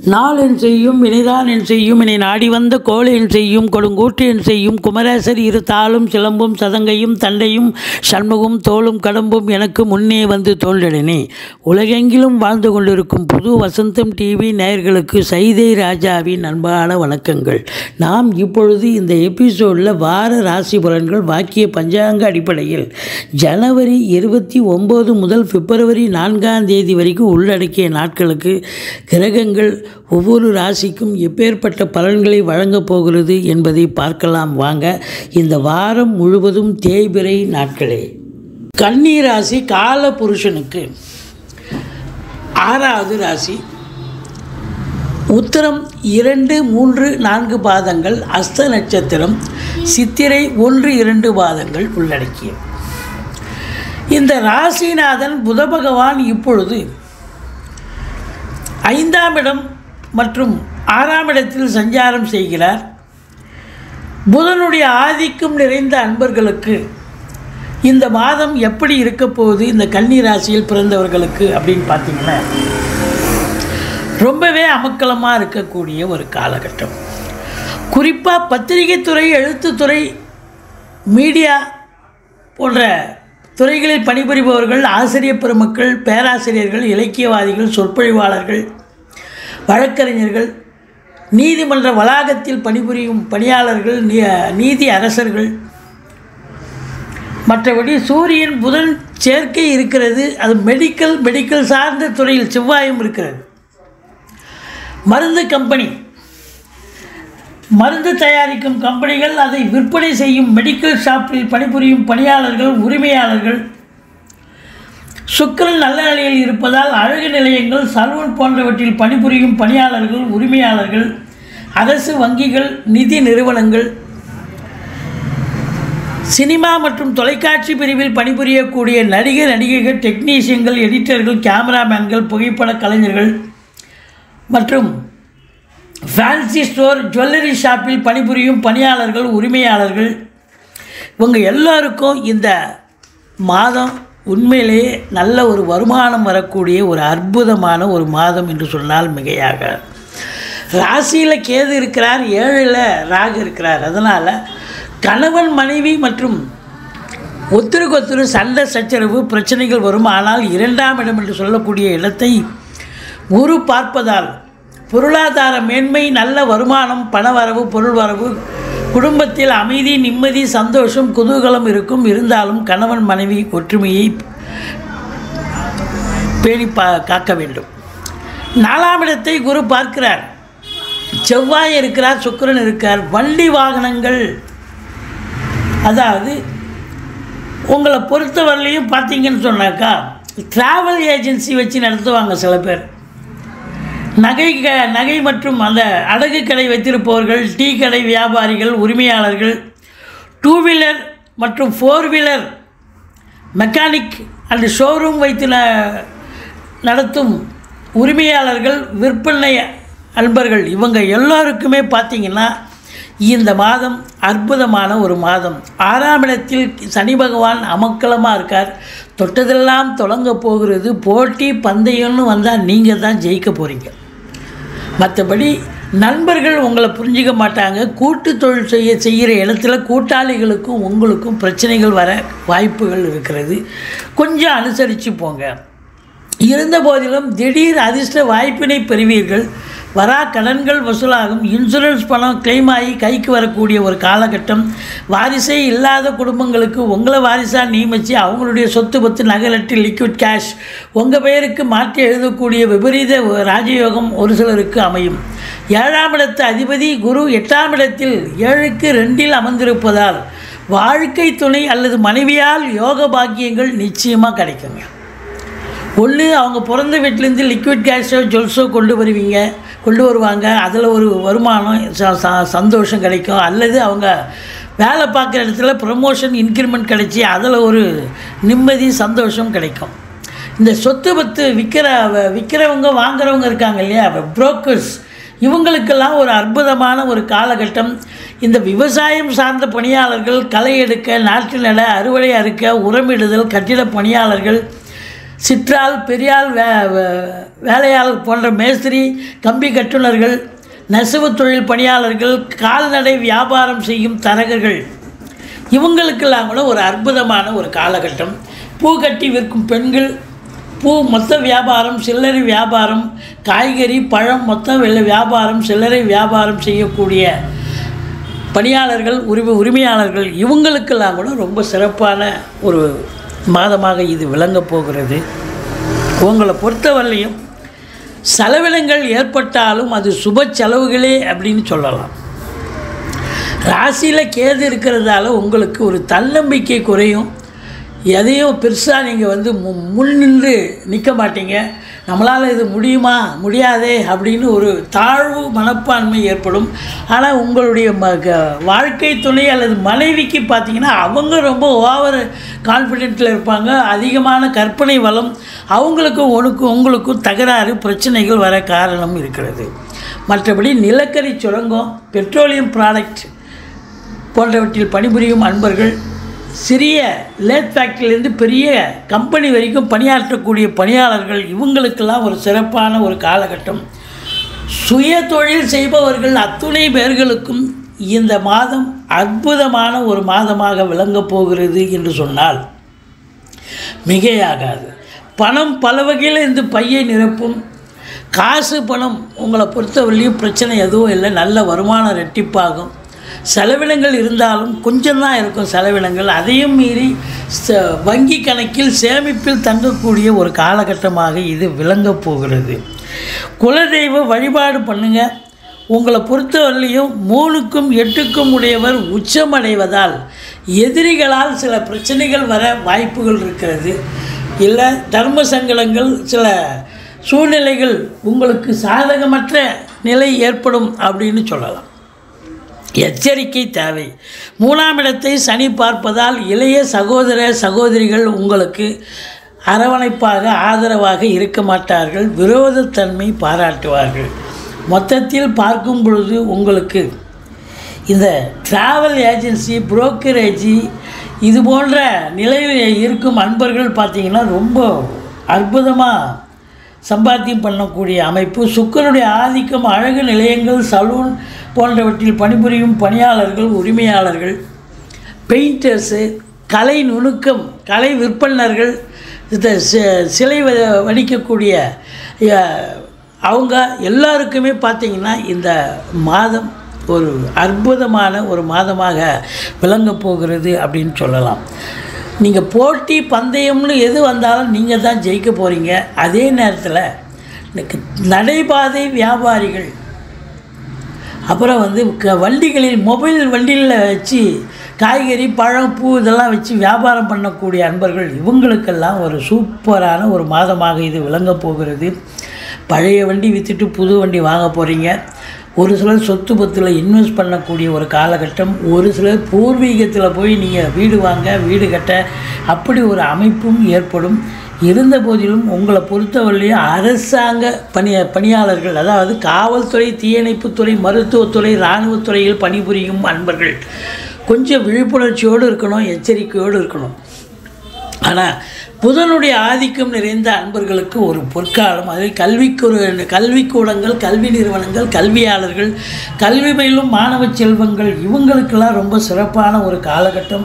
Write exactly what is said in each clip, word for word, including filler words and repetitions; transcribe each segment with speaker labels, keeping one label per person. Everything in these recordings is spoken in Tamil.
Speaker 1: நாளென் செய்யும் வினைதான் என் செய்யும் இனி நாடி வந்த கோள் என் செய்யும் கொடுங்கூற்று என் செய்யும் குமரேசர் இரு தாளும் சிலம்பும் சதங்கையும் தண்டையும் சண்முகம் தோளும் கடம்பும் எனக்கு முன்னே வந்து தோன்றினே. உலகெங்கிலும் வாழ்ந்து கொண்டிருக்கும் புது வசந்தம் டிவி நேயர்களுக்கு சைதை ராஜாவின் அன்பான வணக்கங்கள். நாம் இப்பொழுது இந்த எபிசோடில் வார ராசி பலன்கள் வாக்கிய பஞ்சாங்க அடிப்படையில் ஜனவரி இருபத்தி ஒம்பது முதல் பிப்ரவரி நான்காம் தேதி வரைக்கும் உள்ளடக்கிய நாட்களுக்கு கிரகங்கள் ஒவ்வொரு ராசிக்கும் எப்பேற்பட்ட பலன்களை வழங்கப் போகிறது என்பதை பார்க்கலாம் வாங்க. இந்த வாரம் முழுவதும் தேய்பிறை நாட்களே. கன்னி ராசி கால புருஷனுக்கு ஆறாவது ராசி. உத்திரம் இரண்டு மூன்று நான்கு பாதங்கள், அஸ்த நட்சத்திரம், சித்திரை ஒன்று இரண்டு பாதங்கள் உள்ளடக்கிய இந்த ராசிநாதன் புத பகவான் இப்பொழுது ஐந்தாம் இடம் மற்றும் ஆறாம் இடத்தில் சஞ்சாரம் செய்கிறார். புதனுடைய ஆதிக்கம் நிறைந்த அன்பர்களுக்கு இந்த மாதம் எப்படி இருக்க போகுது இந்த கன்னி ராசியில் பிறந்தவர்களுக்கு அப்படின்னு பார்த்தீங்கன்னா ரொம்பவே அமக்கலமாக இருக்கக்கூடிய ஒரு காலகட்டம். குறிப்பாக பத்திரிகைத்துறை, எழுத்துத்துறை, மீடியா போன்ற துறைகளில் பணிபுரிபவர்கள், ஆசிரியர் பெருமக்கள், பேராசிரியர்கள், இலக்கியவாதிகள், சொற்பொழிவாளர்கள், வழக்கறிஞர்கள், நீதிமன்ற வளாகத்தில் பணிபுரியும் பணியாளர்கள், நீதி அரசர்கள், மற்றபடி சூரியன் புதன் சேர்க்கை இருக்கிறது. அது மெடிக்கல் மெடிக்கல் சார்ந்த துறையில் செவ்வாயும் இருக்கிறது. மருந்து கம்பெனி, மருந்து தயாரிக்கும் கம்பெனிகள், அதை விற்பனை செய்யும் மெடிக்கல் ஷாப்பில் பணிபுரியும் பணியாளர்கள், உரிமையாளர்கள், சுக்கிரன் நல்ல நிலையில் இருப்பதால் அழகு நிலையங்கள், சலூன் போன்றவற்றில் பணிபுரியும் பணியாளர்கள், உரிமையாளர்கள், அரசு வங்கிகள், நிதி நிறுவனங்கள், சினிமா மற்றும் தொலைக்காட்சி பிரிவில் பணிபுரியக்கூடிய நடிகர், நடிகைகள், டெக்னீஷியன்கள், எடிட்டர்கள், கேமராமேன்கள், புகைப்பட கலைஞர்கள் மற்றும் ஃபேன்சி ஸ்டோர், ஜுவல்லரி ஷாப்பில் பணிபுரியும் பணியாளர்கள், உரிமையாளர்கள், இவங்க எல்லாருக்கும் இந்த மாதம் உண்மையிலேயே நல்ல ஒரு வருமானம் வரக்கூடிய ஒரு அற்புதமான ஒரு மாதம் என்று சொன்னால் மிகையாக. ராசியில் கேது இருக்கிறார், ஏழில் ராகு இருக்கிறார். அதனால் கணவன் மனைவி மற்றும் ஒத்துருக்கொத்துரு சண்டை சச்சரவு பிரச்சனைகள் வரும். ஆனால் இரண்டாம் இடம் என்று சொல்லக்கூடிய இடத்தை குரு பார்ப்பதால் பொருளாதார மேன்மை, நல்ல வருமானம், பணவரவு, பொருள் வரவு, குடும்பத்தில் அமைதி, நிம்மதி, சந்தோஷம், குதூகலம் இருக்கும். இருந்தாலும் கணவன் மனைவி ஒற்றுமையை பேணி பா காக்க வேண்டும். நாலாம் இடத்தை குரு பார்க்கிறார், செவ்வாய் இருக்கிறார், சுக்கிரன் இருக்கார். வண்டி வாகனங்கள், அதாவது உங்களை பொறுத்தவரையிலையும் பார்த்தீங்கன்னு சொன்னாக்கா ட்ராவல் ஏஜென்சி வச்சு நடத்துவாங்க சில பேர். நகை க நகை மற்றும் அந்த அடகு கடை வைத்திருப்பவர்கள், டீ கடை வியாபாரிகள், உரிமையாளர்கள், டூ வீலர் மற்றும் four wheeler mechanic and showroom வைத்து ந நடத்தும் உரிமையாளர்கள், விற்பனை அன்பர்கள், இவங்க எல்லோருக்குமே பார்த்திங்கன்னா இந்த மாதம் அற்புதமான ஒரு மாதம். ஆறாம் இடத்தில் சனி பகவான் அமக்கலமாக இருக்கார். தொட்டதெல்லாம் தொடங்க போகிறது. போட்டி பந்தயம்னு வந்தால் நீங்கள் தான் ஜெயிக்க போகிறீங்க. மற்றபடி நண்பர்கள் உங்களை புரிஞ்சிக்க மாட்டாங்க. கூட்டு தொழில் செய்ய செய்கிற இடத்துல கூட்டாளிகளுக்கும் உங்களுக்கும் பிரச்சனைகள் வர வாய்ப்புகள் இருக்கிறது. கொஞ்சம் அனுசரித்து போங்க. இருந்த போதிலும் திடீர் அதிர்ஷ்ட வாய்ப்பினை பெறுவீர்கள். வரா கடன்கள் வசூலாகும். இன்சூரன்ஸ் பணம் கிளைம் ஆகி கைக்கு வரக்கூடிய ஒரு காலகட்டம். வாரிசே இல்லாத குடும்பங்களுக்கு உங்களை வாரிசாக நியமித்து அவங்களுடைய சொத்து பத்து நகலட்டு லிக்விட் கேஷ் உங்கள் பெயருக்கு மாற்றி எழுதக்கூடிய விபரீத ராஜயோகம் ஒரு சிலருக்கு அமையும். ஏழாம் இடத்து அதிபதி குரு எட்டாம் இடத்தில் ஏழுக்கு ரெண்டில் அமர்ந்திருப்பதால் வாழ்க்கை துணை அல்லது மனைவியால் யோக பாக்கியங்கள் நிச்சயமாக கிடைக்குங்க. ஒன்று அவங்க பிறந்த வீட்டிலேருந்து லிக்விட் கேஷோ ஜுவல்ஸோ கொண்டு வருவீங்க கொண்டு வருவாங்க அதில் ஒரு வருமானம், சந்தோஷம் கிடைக்கும். அல்லது அவங்க வேலை பார்க்குற இடத்துல ப்ரமோஷன், இன்க்ரிமெண்ட் கிடைச்சி அதில் ஒரு நிம்மதி, சந்தோஷம் கிடைக்கும். இந்த சொத்து பத்து விற்கிற விற்கிறவங்க வாங்குறவங்க இருக்காங்க இல்லையா, புரோக்கர்ஸ், இவங்களுக்கெல்லாம் ஒரு அற்புதமான ஒரு காலகட்டம். இந்த விவசாயம் சார்ந்த பணியாளர்கள், களை எடுக்க, நாற்று நட, அறுவடை அறுக்க, உரமிடுதல், கட்டிட பணியாளர்கள், சிற்றாள் பெரியாள் வே வேலையாள் போன்ற மேஸ்திரி கம்பி கட்டுனர்கள் நெசவு தொழில் பணியாளர்கள் கால்நடை வியாபாரம் செய்யும் தரகர்கள் இவங்களுக்கெல்லாம் கூட ஒரு அற்புதமான ஒரு காலகட்டம். பூ கட்டி விற்கும் பெண்கள், பூ மொத்த வியாபாரம், சில்லறை வியாபாரம், காய்கறி பழம் மொத்த வெள்ள வியாபாரம், சில்லறை வியாபாரம் செய்யக்கூடிய பணியாளர்கள், உரிமை உரிமையாளர்கள் இவங்களுக்கெல்லாம் கூட ரொம்ப சிறப்பான ஒரு மாதமாக இது விளங்கப் போகிறது. உங்களை பொறுத்தவரையிலையும் செலவினங்கள் ஏற்பட்டாலும் அது சுப செலவுகளே அப்படின்னு சொல்லலாம். ராசியில் கேது இருக்கிறதால உங்களுக்கு ஒரு தன்னம்பிக்கை குறையும். எதையும் பெருசாக நீங்கள் வந்து மு முன் நின்று நிற்க மாட்டீங்க. நம்மளால் இது முடியுமா முடியாதே அப்படின்னு ஒரு தாழ்வு மனப்பான்மை ஏற்படும். ஆனால் உங்களுடைய ம வாழ்க்கை துணை அல்லது மனைவிக்கு பார்த்திங்கன்னா அவங்க ரொம்ப ஓவர் கான்ஃபிடென்ட்டில் இருப்பாங்க. அதிகமான கற்பனை வளம், அவங்களுக்கும் உனக்கும் உங்களுக்கும் தகராறு பிரச்சனைகள் வர காரணம் இருக்கிறது. மற்றபடி நிலக்கரி சுரங்கம், பெட்ரோலியம் ப்ராடக்ட் போன்றவற்றில் பணிபுரியும் அன்பர்கள், சிறிய லேத் ஃபேக்ட்ரியிலேருந்து பெரிய கம்பெனி வரைக்கும் பணியாற்றக்கூடிய பணியாளர்கள் இவங்களுக்கெல்லாம் ஒரு சிறப்பான ஒரு காலகட்டம். சுய தொழில் செய்பவர்கள் அத்துணை பேர்களுக்கும் இந்த மாதம் அற்புதமான ஒரு மாதமாக விளங்கப் போகிறது என்று சொன்னால் மிகையாகாது. பணம் பல வகையில் இந்த பையை நிரப்பும். காசு பணம் உங்களை பொறுத்தவரையிலையும் பிரச்சனை எதுவும் இல்லை. நல்ல வருமானம் ரெட்டிப்பாகும். செலவினங்கள் இருந்தாலும் கொஞ்சம் தான் இருக்கும் செலவினங்கள். அதையும் மீறி ச வங்கி கணக்கில் சேமிப்பில் தங்கக்கூடிய ஒரு காலகட்டமாக இது விளங்கப் போகிறது. குலதெய்வ வழிபாடு பண்ணுங்கள். உங்களை பொறுத்தவரையிலையும் மூணுக்கும் எட்டுக்கும் உடையவர் உச்சமடைவதால் எதிரிகளால் சில பிரச்சனைகள் வர வாய்ப்புகள் இருக்கிறது. இல்லை தர்ம சங்கடங்கள், சில சூழ்நிலைகள் உங்களுக்கு சாதகமற்ற நிலை ஏற்படும் அப்படின்னு சொல்லலாம். எச்சரிக்கை தேவை. மூணாம் இடத்தை சனி பார்ப்பதால் இளைய சகோதர சகோதரிகள் உங்களுக்கு அரவணைப்பாக ஆதரவாக இருக்க மாட்டார்கள். விரோதத்தன்மை பாராட்டுவார்கள். மொத்தத்தில் பார்க்கும் பொழுது உங்களுக்கு இந்த ட்ராவல் ஏஜென்சி, புரோக்கரேஜி இது போன்ற நிலையில் இருக்கும் அன்பர்கள் பார்த்திங்கன்னா ரொம்ப அற்புதமாக சம்பாத்தியம் பண்ணக்கூடிய அமைப்பு. சுக்கிரனுடைய ஆதிக்கம், அழகு நிலையங்கள், சலூன் போன்றவற்றில் பணிபுரியும் பணியாளர்கள், உரிமையாளர்கள், பெயிண்டர்ஸு, கலை நுணுக்கம், கலை விற்பனர்கள், சிலை வடிக்கக்கூடிய அவங்க எல்லாருக்குமே பார்த்திங்கன்னா இந்த மாதம் ஒரு அற்புதமான ஒரு மாதமாக விளங்கப் போகிறது அப்படின்னு சொல்லலாம். நீங்கள் போட்டி பந்தயம்னு எது வந்தாலும் நீங்கள் தான் ஜெயிக்க போகிறீங்க. அதே நேரத்தில் நடைபாதை வியாபாரிகள், அப்புறம் வந்து க வண்டிகளில் மொபைல் வண்டியில் வச்சு காய்கறி பழம் பூ இதெல்லாம் வச்சு வியாபாரம் பண்ணக்கூடிய அன்பர்கள் இவங்களுக்கெல்லாம் ஒரு சூப்பரான ஒரு மாதமாக இது விளங்கப் போகிறது. பழைய வண்டி விற்றுட்டு புது வண்டி வாங்க போகிறீங்க. ஒரு சிலர் சொத்து பத்தில் இன்வெஸ்ட் பண்ணக்கூடிய ஒரு காலகட்டம். ஒரு சிலர் பூர்வீகத்தில் போய் நீங்கள் வீடு வாங்க, வீடு கட்ட அப்படி ஒரு அமைப்பும் ஏற்படும். இருந்த போதிலும் உங்களை பொறுத்தவரையிலையும் அரசாங்க பணிய பணியாளர்கள், அதாவது காவல்துறை, தீயணைப்புத்துறை, மருத்துவத்துறை, இராணுவத்துறையில் பணிபுரியும் அன்பர்கள் கொஞ்சம் விழிப்புணர்ச்சியோடு இருக்கணும், எச்சரிக்கையோடு இருக்கணும். ஆனால் புதனுடைய ஆதிக்கம் நிறைந்த அன்பர்களுக்கு ஒரு பொற்காலம். அதில் கல்விக்கு கல்விக்கூடங்கள், கல்வி நிறுவனங்கள், கல்வியாளர்கள், கல்வி பயிலும் மாணவ செல்வங்கள் இவங்களுக்கெல்லாம் ரொம்ப சிறப்பான ஒரு காலகட்டம்.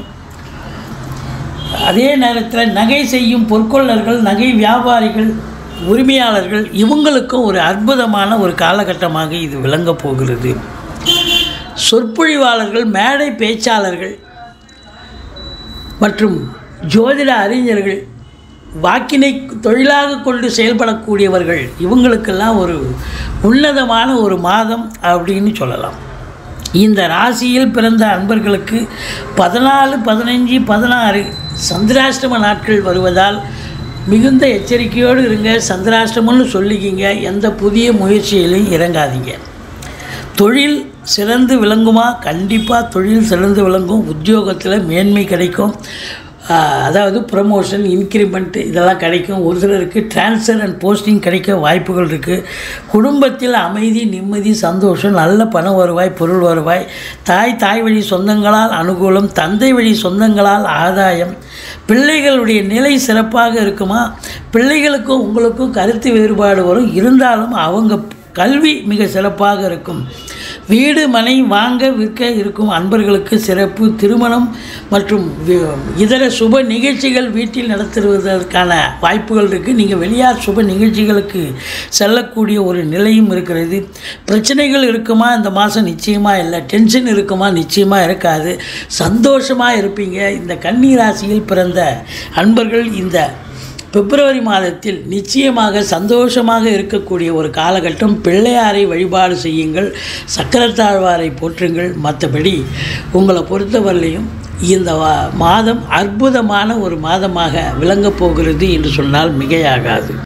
Speaker 1: அதே நேரத்தில் நகை செய்யும் பொற்கொள்ளர்கள், நகை வியாபாரிகள், உரிமையாளர்கள் இவங்களுக்கும் ஒரு அற்புதமான ஒரு காலகட்டமாக இது விளங்கப் போகிறது. சொற்பொழிவாளர்கள், மேடை பேச்சாளர்கள் மற்றும் ஜோதிட அறிஞர்கள், வாக்கினை தொழிலாக கொண்டு செயல்படக்கூடியவர்கள் இவங்களுக்கெல்லாம் ஒரு உன்னதமான ஒரு மாதம் அப்படின்னு சொல்லலாம். இந்த ராசியில் பிறந்த அன்பர்களுக்கு பதினாலு பதினஞ்சு பதினாறு சந்திராஷ்டம நாட்கள் வருவதால் மிகுந்த எச்சரிக்கையோடு இருங்க. சந்திராஷ்டமம்னு சொல்லிக்கிங்க. எந்த புதிய முயற்சியிலையும் இறங்காதீங்க. தொழில் சிறந்து விளங்குமா? கண்டிப்பாக தொழில் சிறந்து விளங்கும். உத்தியோகத்தில் மேன்மை கிடைக்கும். அதாவது ப்ரமோஷன், இன்க்ரிமெண்ட் இதெல்லாம் கிடைக்கும். ஒரு சிலருக்கு ட்ரான்ஸ்ஃபர் அண்ட் போஸ்டிங் கிடைக்க வாய்ப்புகள் இருக்குது. குடும்பத்தில் அமைதி, நிம்மதி, சந்தோஷம், நல்ல பண வருவாய், பொருள் வருவாய், தாய் தாய் வழி சொந்தங்களால் அனுகூலம், தந்தை வழி சொந்தங்களால் ஆதாயம். பிள்ளைகளுடைய நிலை சிறப்பாக இருக்குமா? பிள்ளைகளுக்கும் உங்களுக்கும் கருத்து வேறுபாடு வரும், இருந்தாலும் அவங்க கல்வி மிக சிறப்பாக இருக்கும். வீடு மனை வாங்க விற்க இருக்கும் அன்பர்களுக்கு சிறப்பு. திருமணம் மற்றும் இதர சுப நிகழ்ச்சிகள் வீட்டில் நடத்துவதற்கான வாய்ப்புகள் இருக்குது. நீங்கள் வெளியார் சுப நிகழ்ச்சிகளுக்கு செல்லக்கூடிய ஒரு நிலையும் இருக்கிறது. பிரச்சனைகள் இருக்குமா இந்த மாதம்? நிச்சயமாக இல்லை. டென்ஷன் இருக்குமா? நிச்சயமாக இருக்காது. சந்தோஷமாக இருப்பீங்க. இந்த கன்னி ராசியில் பிறந்த அன்பர்கள் இந்த பிப்ரவரி மாதத்தில் நிச்சயமாக சந்தோஷமாக இருக்கக்கூடிய ஒரு காலகட்டம். பிள்ளையாரை வழிபாடு செய்யுங்கள், சக்கரத்தாழ்வாரை போற்றுங்கள். மற்றபடி உங்களை பொறுத்தவரையிலையும் இந்த மாதம் அற்புதமான ஒரு மாதமாக விளங்கப் போகிறது என்று சொன்னால் மிகையாகாது.